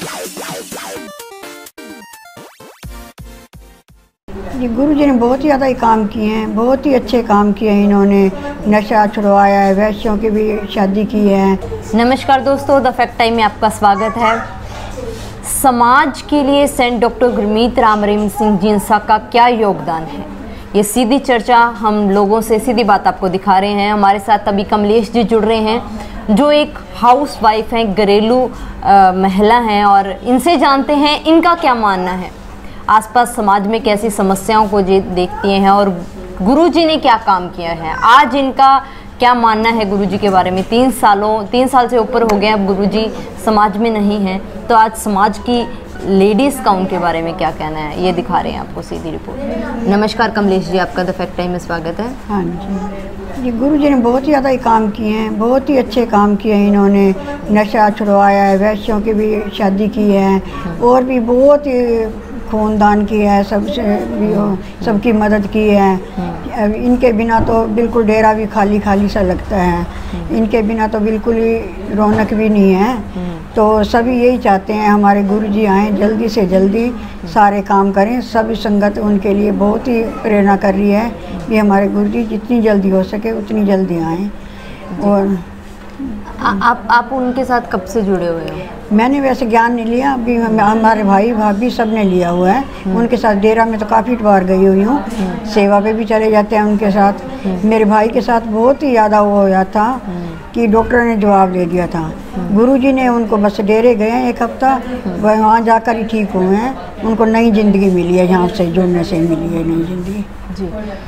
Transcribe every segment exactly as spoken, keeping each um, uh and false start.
जी गुरु जी ने बहुत ही ज़्यादा ही काम किए हैं, बहुत ही अच्छे काम किए हैं इन्होंने। नशा छुड़वाया है, वैश्यों की भी शादी की है। नमस्कार दोस्तों, द फैक्ट टाइम में आपका स्वागत है। समाज के लिए सेंट डॉक्टर गुरमीत राम रहीम सिंह जिंसा का क्या योगदान है, ये सीधी चर्चा हम लोगों से सीधी बात आपको दिखा रहे हैं। हमारे साथ अभी कमलेश जी जुड़ रहे हैं जो एक हाउस वाइफ हैं, घरेलू महिला हैं, और इनसे जानते हैं इनका क्या मानना है, आसपास समाज में कैसी समस्याओं को देखती हैं और गुरुजी ने क्या काम किया है, आज इनका क्या मानना है गुरुजी के बारे में। तीन सालों तीन साल से ऊपर हो गए अब गुरुजी समाज में नहीं हैं, तो आज समाज की लेडीज़ का उनके बारे में क्या कहना है, ये दिखा रहे हैं आपको सीधी रिपोर्ट। नमस्कार कमलेश जी, आपका द फैक्ट टाइम में स्वागत है। हाँ जी जी गुरु जी ने बहुत ही ज़्यादा ही काम किए हैं, बहुत ही अच्छे काम किए हैं इन्होंने। नशा छुड़वाया है, वैश्यों की भी शादी की है, और भी बहुत ही खूनदान की है, सबसे भी सबकी मदद की है। इनके बिना तो बिल्कुल डेरा भी खाली खाली सा लगता है, इनके बिना तो बिल्कुल ही रौनक भी नहीं है। तो सभी यही चाहते हैं हमारे गुरुजी आएँ, जल्दी से जल्दी सारे काम करें। सभी संगत उनके लिए बहुत ही प्रेरणा कर रही है कि हमारे गुरुजी जितनी जल्दी हो सके उतनी जल्दी आएँ। और आ, आप आप उनके साथ कब से जुड़े हुए हो? मैंने वैसे ज्ञान नहीं लिया, अभी हमारे भाई भाभी सब ने लिया हुआ है। उनके साथ डेरा में तो काफ़ी बार गई हुई हूँ, सेवा पे भी चले जाते हैं उनके साथ। मेरे भाई के साथ बहुत ही ज़्यादा वो होया था कि डॉक्टर ने जवाब दे दिया था। गुरुजी ने उनको बस डेरे गए हैं एक हफ्ता, वहाँ जाकर ही ठीक हुए हैं। उनको नई ज़िंदगी मिली है, यहाँ से जुड़ने से मिली है नई ज़िंदगी जी।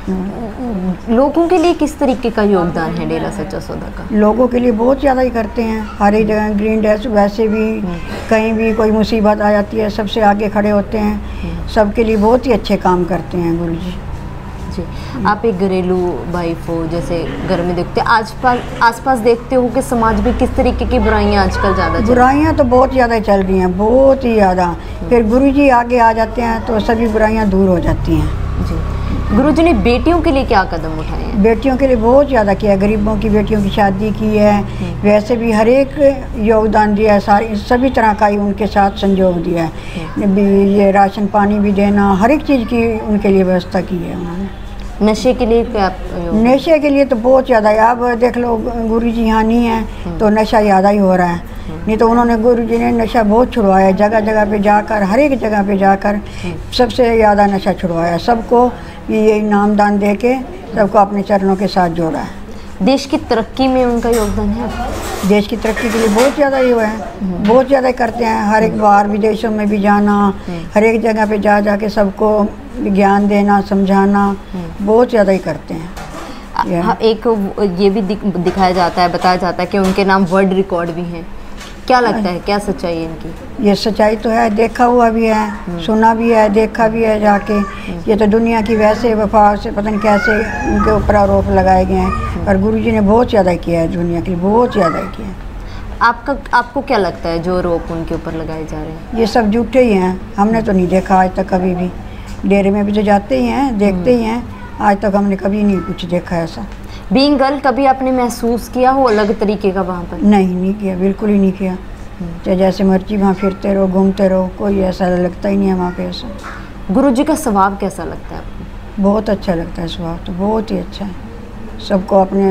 लोगों के लिए किस तरीके का योगदान है डेरा सच्चा सौदा का? लोगों के लिए बहुत ज़्यादा ही करते हैं, हर एक जगह ग्रीन डैश, वैसे भी कहीं भी कोई मुसीबत आ जाती है सबसे आगे खड़े होते हैं, सबके लिए बहुत ही अच्छे काम करते हैं गुरुजी जी। आप एक घरेलू वाइफ हो, जैसे घर में देखते हैं आसपास आसपास देखते हो कि समाज में किस तरीके की बुराइयां आजकल ज़्यादा? बुराइयां तो बहुत ज़्यादा चल रही हैं, बहुत ही ज़्यादा। फिर गुरुजी आगे आ जाते हैं तो सभी बुराइयां दूर हो जाती हैं जी। गुरुजी ने बेटियों के लिए क्या कदम उठाए हैं? बेटियों के लिए बहुत ज़्यादा किया है, गरीबों की बेटियों की शादी की है, वैसे भी हर एक योगदान दिया है, सारी सभी तरह का ही उनके साथ संयोग दिया है। ये राशन पानी भी देना, हर एक चीज़ की उनके लिए व्यवस्था की है उन्होंने। नशे के लिए क्या? नशे के लिए तो बहुत ज़्यादा है। अब देख लो गुरुजी यहाँ नहीं है तो नशा ज़्यादा ही हो रहा है, नहीं तो उन्होंने गुरुजी ने नशा बहुत छुड़वाया, जगह जगह पे जाकर, हर एक जगह पे जाकर सबसे ज़्यादा नशा छुड़वाया। सबको ये नामदान दे के सबको अपने चरणों के साथ जोड़ा है। देश की तरक्की में उनका योगदान है? देश की तरक्की के लिए बहुत ज़्यादा ही हुआ है, बहुत ज़्यादा करते हैं। हर एक बार विदेशों में भी जाना, हर एक जगह पे जा जा के सबको ज्ञान देना, समझाना, बहुत ज़्यादा ही करते हैं। हाँ, एक ये भी दिख, दिखाया जाता है, बताया जाता है कि उनके नाम वर्ल्ड रिकॉर्ड भी हैं। क्या लगता है, क्या सच्चाई है इनकी? ये सच्चाई तो है, देखा हुआ भी है, सुना भी है, देखा भी है जाके। ये तो दुनिया की वैसे वफा से पता नहीं कैसे उनके ऊपर आरोप लगाए गए हैं, और गुरुजी ने बहुत ज़्यादा किया है, दुनिया के लिए बहुत ज़्यादा किया है। आपका आपको क्या लगता है जो आरोप उनके ऊपर लगाए जा रहे हैं? ये सब झूठे ही हैं, हमने तो नहीं देखा आज तक कभी भी। डेरे में भी तो जाते ही हैं, देखते ही हैं, आज तक हमने कभी नहीं कुछ देखा ऐसा। बीइंग गर्ल कभी आपने महसूस किया हो अलग तरीके का वहाँ पर? नहीं नहीं किया, बिल्कुल ही नहीं किया। चाहे जैसे मर्जी वहाँ फिरते रहो, घूमते रहो, कोई ऐसा लगता ही नहीं है वहाँ पे ऐसा। गुरुजी का स्वभाव कैसा लगता है आपको? बहुत अच्छा लगता है स्वभाव तो, बहुत ही अच्छा है। सबको अपने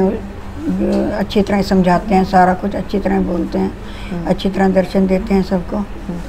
अच्छी तरह समझाते हैं, सारा कुछ अच्छी तरह बोलते हैं, अच्छी तरह दर्शन देते हैं सबको।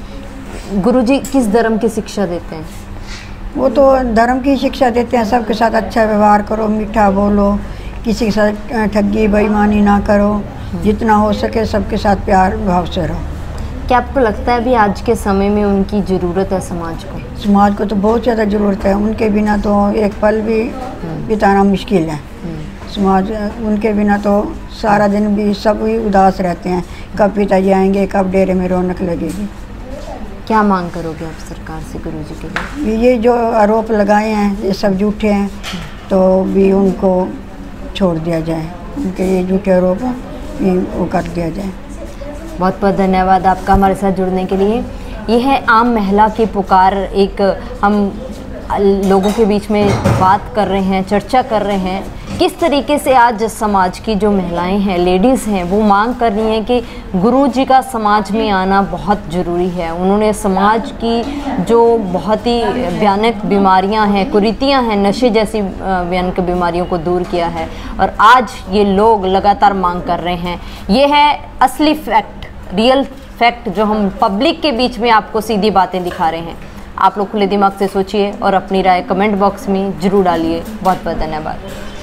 गुरुजी किस धर्म की शिक्षा देते हैं? वो तो धर्म की शिक्षा देते हैं, सबके साथ अच्छा व्यवहार करो, मीठा बोलो, किसी के साथ ठगी बेईमानी ना करो, जितना हो सके सबके साथ प्यार भाव से रहो। क्या आपको लगता है अभी आज के समय में उनकी ज़रूरत है समाज को? समाज को तो बहुत ज़्यादा ज़रूरत है, उनके बिना तो एक पल भी बिताना मुश्किल है। समाज उनके बिना तो सारा दिन भी सब ही उदास रहते हैं, कब पिताजी आएंगे, कब डेरे में रौनक लगेगी। क्या मांग करोगे आप सरकार से गुरुजी के लिए? ये जो आरोप लगाए हैं ये सब झूठे हैं, तो भी उनको छोड़ दिया जाए, उनके ये झूठे आरोप भी वो कर दिया जाए। बहुत बहुत धन्यवाद आपका हमारे साथ जुड़ने के लिए। ये है आम महिला की पुकार, एक हम लोगों के बीच में बात कर रहे हैं, चर्चा कर रहे हैं किस तरीके से आज समाज की जो महिलाएं हैं, लेडीज़ हैं, वो मांग कर रही हैं कि गुरुजी का समाज में आना बहुत ज़रूरी है। उन्होंने समाज की जो बहुत ही भयानक बीमारियां हैं, कुरीतियां हैं, नशे जैसी भयानक बीमारियों को दूर किया है और आज ये लोग लगातार मांग कर रहे हैं। ये है असली फैक्ट, रियल फैक्ट जो हम पब्लिक के बीच में आपको सीधी बातें दिखा रहे हैं। आप लोग खुले दिमाग से सोचिए और अपनी राय कमेंट बॉक्स में ज़रूर डालिए। बहुत बहुत धन्यवाद।